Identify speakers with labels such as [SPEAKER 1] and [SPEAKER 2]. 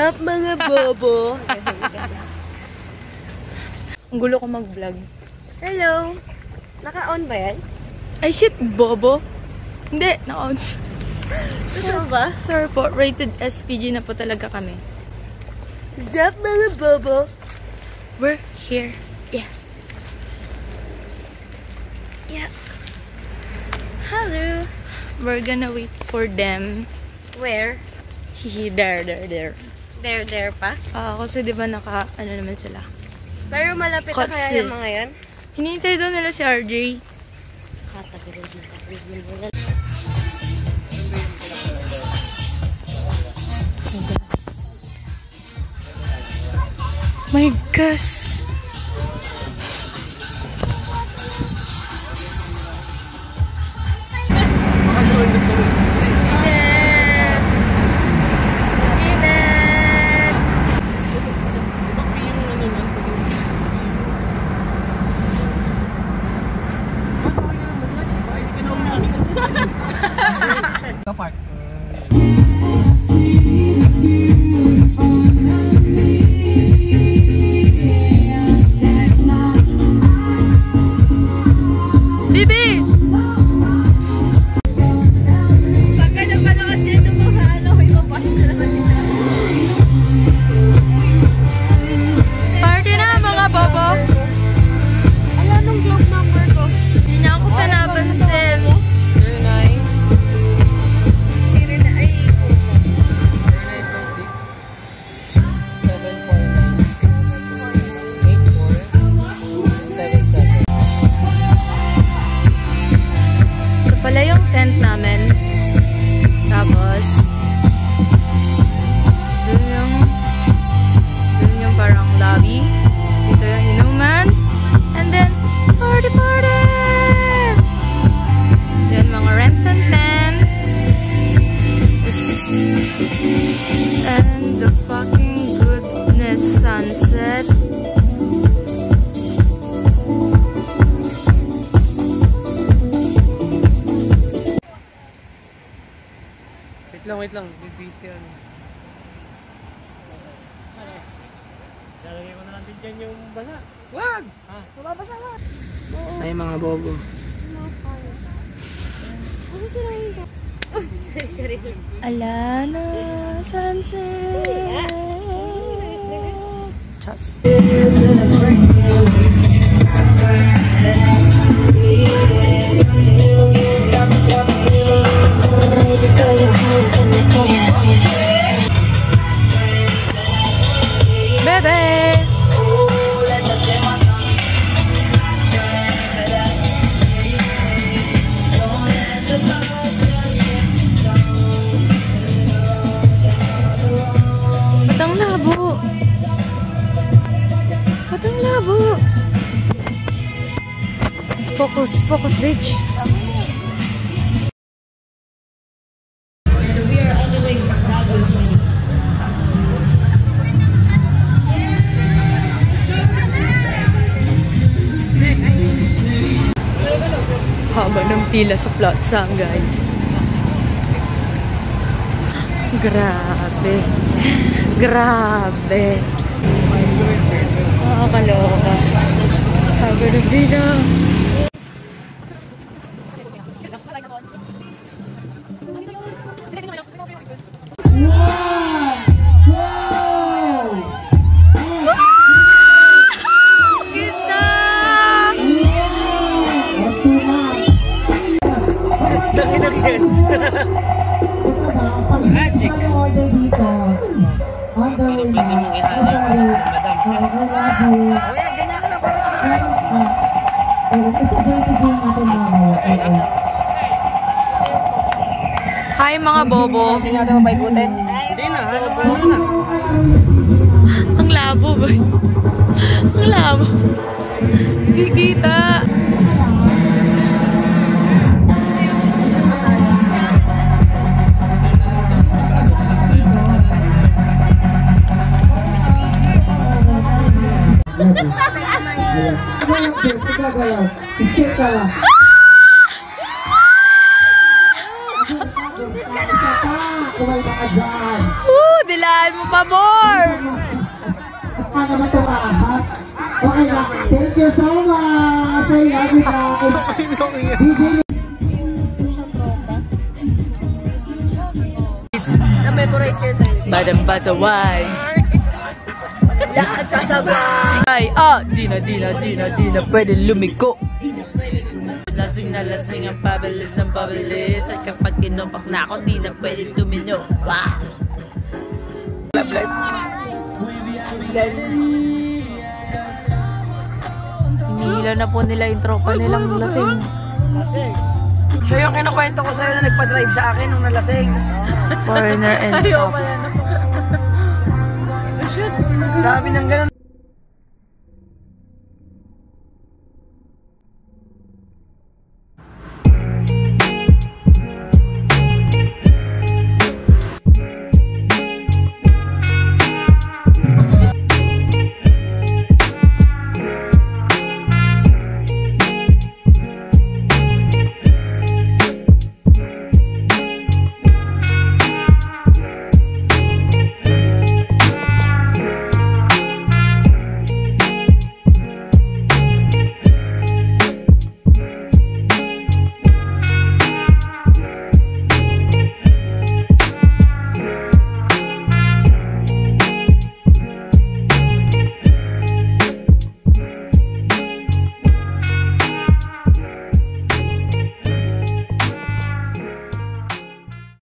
[SPEAKER 1] Sup mga bobo?
[SPEAKER 2] Ang gulo ko mag-vlog.
[SPEAKER 1] Hello! Naka-on ba yan?
[SPEAKER 2] Ay shit, bobo! Hindi, naka-on.
[SPEAKER 1] Totoo ba?
[SPEAKER 2] Sir po, rated SPG na po talaga kami.
[SPEAKER 1] Sup mga bobo?
[SPEAKER 2] We're here. Yeah.
[SPEAKER 1] Yeah.
[SPEAKER 2] Hello. We're gonna wait for them.
[SPEAKER 1] Where?
[SPEAKER 2] Hihi, there.
[SPEAKER 1] There pa?
[SPEAKER 2] Kasi di ba ano naman sila?
[SPEAKER 1] Pero malapit na kaya yung mga yan?
[SPEAKER 2] Hinihintay daw nila si RJ. My gosh!
[SPEAKER 3] Kapart.
[SPEAKER 2] Bibi! Pagka napanood din ng mga ipapash na naman nila. Party na mga bobo!
[SPEAKER 1] Ala, nung globe number ko.
[SPEAKER 2] Hindi niya ako pinapansin. Pala yung tent namin. Tapos dun yung parang lobby. Dito yung inuman. And then party! Then mga rent and tent. And the fucking goodness sunset.
[SPEAKER 3] Wait lang. Busy yan. Lalagay ko na lang din dyan yung basa. Wag!
[SPEAKER 1] Mababasa ka.
[SPEAKER 3] Ay mga bobo.
[SPEAKER 1] Ano sirahin ka? Sarili.
[SPEAKER 2] Ala na sunset. Just. Bebe! Batang labo! Batang labo! Focus, bitch! Haba ng pila sa plaza, guys. Grabe. Nakakaloka. Haba ng pila.
[SPEAKER 3] Magic! Pero pwede mong ihalay ko lang, madam. O yan, ganyan na lang para sa kain.
[SPEAKER 2] Hi mga bobo!
[SPEAKER 3] Hindi natin mapaikutin. Hindi na, ano na.
[SPEAKER 2] Ang labo ba? Ang labo. Hindi kita. Dilan! Daan mo pa more!
[SPEAKER 4] Ano ba ito kaahas? Okay na. Thank you so much. I love you guys.
[SPEAKER 1] Sa tropa. Na-memorize kayo tayo.
[SPEAKER 2] Madam Pasaway. Lahat sasabay. Ay, di na pwede lumiko. Lasing na lasing ang pabilis ng pabilis. At kapag tinupak na ako, di na pwede tumino. Wow! Love life. Hinihila na po nila yung tropa nilang lasing.
[SPEAKER 3] Siya yung kinukwento ko sa'yo na nagpa-drive sa akin nung nalasing.
[SPEAKER 2] Foreigner and stuff.
[SPEAKER 3] Sabi ng ganun.